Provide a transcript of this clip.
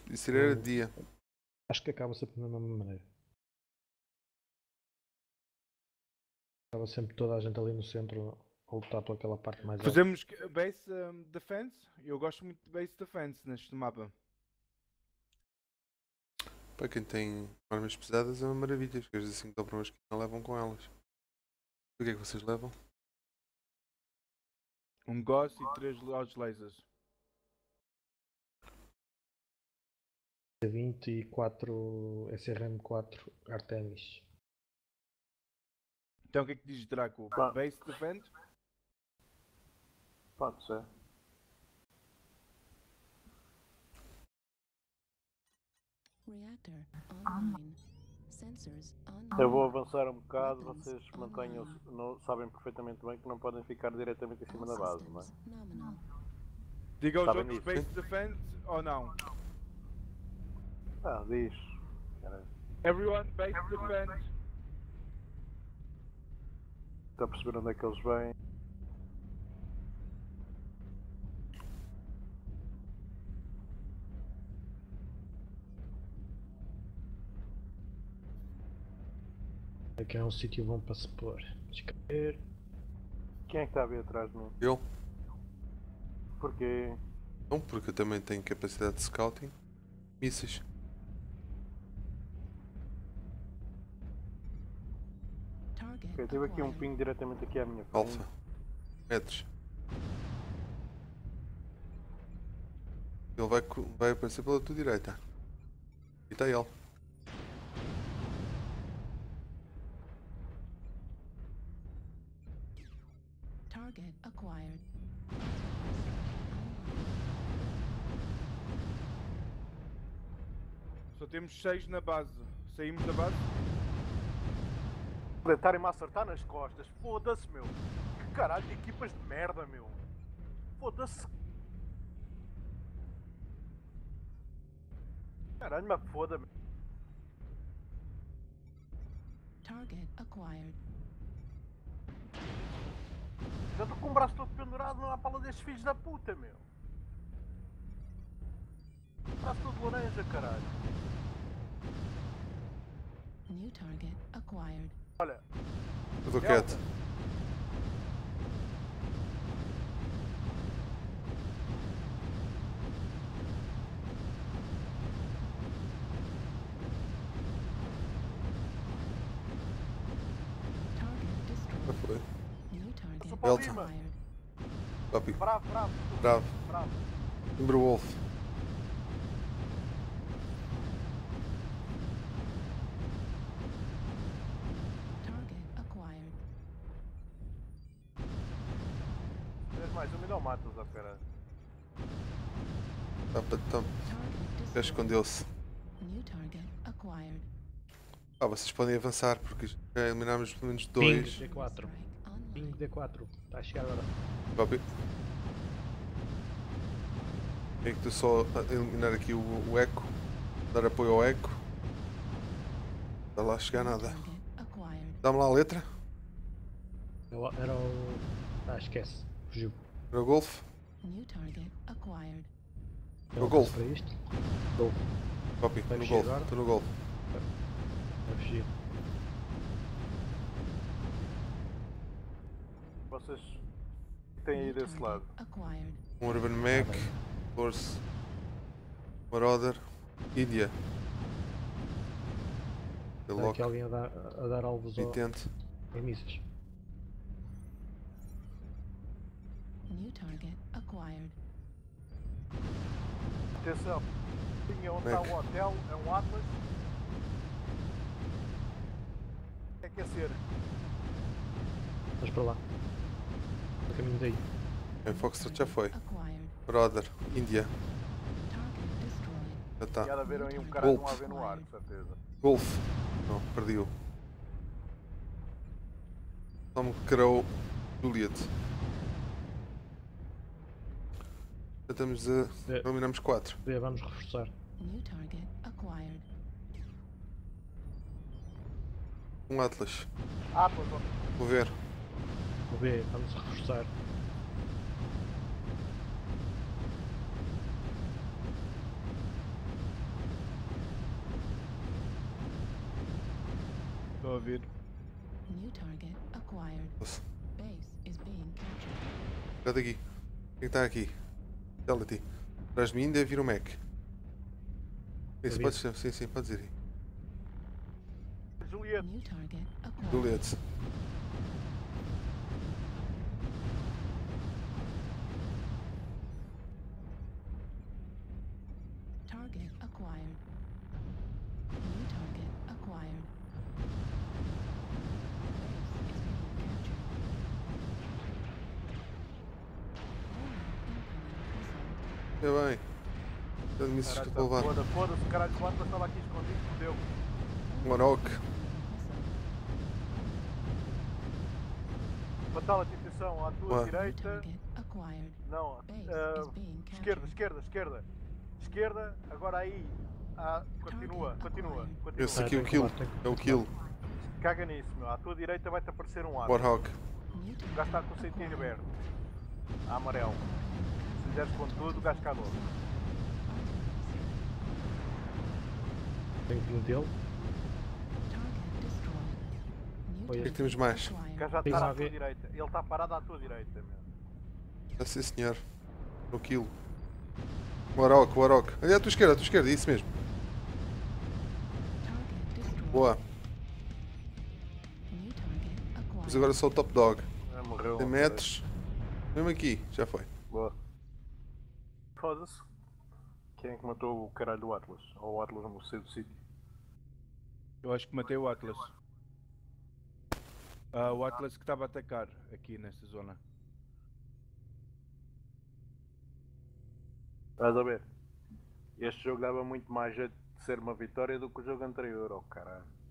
Isso era de dia. Acho que acaba sempre da mesma maneira. Acaba sempre toda a gente ali no centro a lutar por aquela parte mais alta. Fazemos base defense. Eu gosto muito de base defense neste mapa. Para quem tem armas pesadas é uma maravilha. As coisas assim que dobram a esquina levam com elas. O que é que vocês levam? Um Ghost e 3 Lodge Lasers. 20 e 4 SRM4 Artemis. Então o que é que diz Draco? Pá. Base defend? Pode ser. Reactor online. Sensors online. Eu vou avançar um bocado, vocês mantenham, sabem perfeitamente bem que não podem ficar diretamente em cima da base, não é? Nominal. Diga aos Sabem outros disso. base defend ou não? Ah, diz. Caralho. Everyone base defend. Está a perceber onde é que eles vêm? Aqui é um sítio bom para se pôr. Escrever. Quem é que está a vir atrás de mim? Eu? Porquê? Não, porque eu também tenho capacidade de scouting. Mísseis. Target Ok, tive aqui um acquired. ping diretamente aqui à minha frente. Alfa. Metros. Ele vai aparecer pela tua direita. E está ele. Target acquired. Só temos 6 na base. Saímos da base? Estarem-me a acertar nas costas. Foda-se, meu. Que caralho de equipas de merda, meu. Foda-se. Caralho, me foda, meu. Target acquired. Já estou com o braço todo pendurado, não há pala destes filhos da puta, meu. Braço todo laranja, caralho. New target acquired. Olha, Eu estou quieto. Target Já destroyed. foi. New target Sou para Delta. cima. acquired. Copy. Bravo, bravo. Bravo. Bravo. Timberwolf. Target acquired. Tens mais um e não matas, ó caralho. Então, Target já destroyed. escondeu-se. New target acquired. Vocês podem avançar porque já eliminamos pelo menos Ping 2. D4. Strike Ping online. D4. Está a chegar agora. Copy. Tenho que tu só eliminar aqui o eco. Dar apoio ao eco. Não está lá a chegar New nada. target acquired. Dá-me lá a letra. Era o. Esquece. Fugiu. Para o Golf. New target acquired. É o Golf. Para isto. Golf. Copy. Vai No fugir Golf. agora? Estou no Golf. Vai fugir. Vocês têm aí New desse lado. target acquired. Um Urban Mac. Force. Marauder. India. Está Lock. aqui alguém a dar alvos ao, Intente. em mísseis. New target acquired. Atenção. Tinha onde está Mac. o hotel, é um Atlas. É aquecer. Vamos para lá. No caminho daí. A Foxtrot já foi. Acquired. Marauder. India. Target destroyed. Já está. Tinha de haver aí um caralho de um Golf. AV no ar, com certeza. Golf. Não, perdi-o. Tom Crow. Juliet. Já estamos a. Eliminamos 4. Vamos reforçar. New target acquired. Um Atlas. Atlas, ó. Vou ver. O B, vamos reforçar. a vir. New target acquired. Nossa, Base is being captured. cadê aqui? Quem está aqui? Tell-te. Atrás de mim deve vir o Mac. Isso, pode ser. Sim, sim, pode dizer. Juliette, New target acquired. Juliette. Target acquired. New target acquired. Base is being captured. Incoming missile. É bem. Tanto me caralho, estou a levar. foda-se, caralho, o Atlas estava aqui escondido, fodeu. Marok. Fatality, atenção, à tua Ué. New direita. target acquired. Não, Base is being esquerda, captured. esquerda, esquerda. Esquerda, agora aí. Continua, continua, Esse continua. aqui é o kill. É o kill. Caga nisso, meu. À tua direita vai-te aparecer um ar. Warhawk. New O gajo está com o sentido aberto. A amarelo. Se deres com tudo, o gajo cai logo. Tenho que metê-lo. Target destroyed. New Foi O que é que target temos mais? O acquired. gajo já Tem está à lá tua ver. direita. Ele está parado à tua direita, meu. Ah, sim, senhor. O kill. Warhawk, Warhawk. Ali à tua esquerda, isso mesmo. Target destroyed. Boa. New target acquired. Mas agora sou o top dog. Já morreu. 100 metros. Mesmo aqui, já foi. Boa. Foda-se. Quem é que matou o caralho do Atlas? Ou o Atlas no meio do sítio? Eu acho que matei o Atlas. O Atlas que estava a atacar aqui nesta zona. Estás a ver? Este jogo dava muito mais jeito de ser uma vitória do que o jogo anterior, oh caralho.